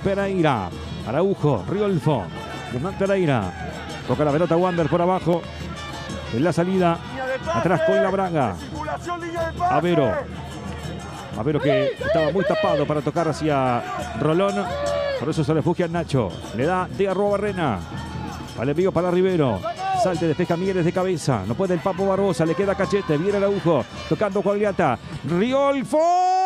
Pereira. Araujo, Riolfo. Guzmán Pereira. Toca la pelota Wander por abajo. En la salida. Atrás con la Braga. Avero. Avero que estaba muy tapado para tocar hacia Rolón. Por eso se refugia Nacho. Le da de arroba Barrena. Al envío para Rivero. Salte, despeja Mieres de cabeza. No puede el Papo Barbosa. Le queda Cachete. Viene Araujo. Tocando Coagliata. Riolfo.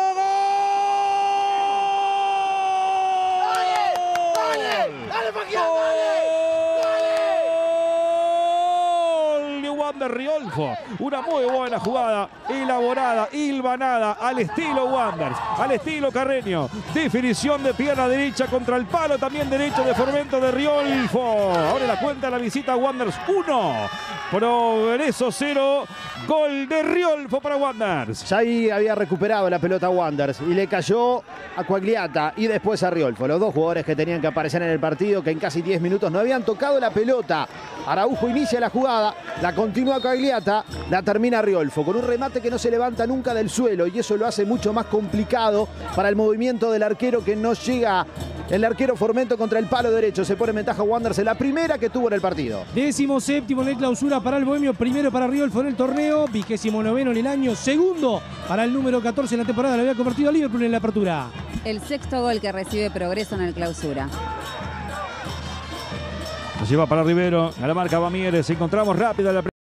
De Riolfo, una muy buena jugada, elaborada, hilvanada, al estilo Wanderers, al estilo Carreño, definición de pierna derecha contra el palo también derecho de Formento de Riolfo. Ahora la cuenta la visita Wanderers 1, Progreso 0, gol de Riolfo para Wanderers. Ya ahí había recuperado la pelota Wanderers y le cayó a Coagliata y después a Riolfo, los dos jugadores que tenían que aparecer en el partido, que en casi 10 minutos no habían tocado la pelota. Araujo inicia la jugada, la continúa Coagliata, la termina Riolfo con un remate que no se levanta nunca del suelo y eso lo hace mucho más complicado para el movimiento del arquero, que no llega el arquero Formento contra el palo derecho. Se pone en ventaja Wanderers en la primera que tuvo en el partido. 17º en la clausura para el Bohemio, primero para Riolfo en el torneo, 29º en el año, segundo para el número 14 en la temporada, lo había convertido a Liverpool en la apertura. El sexto gol que recibe Progreso en el clausura. Se lleva para Rivero, a la marca va Mieres, encontramos rápida la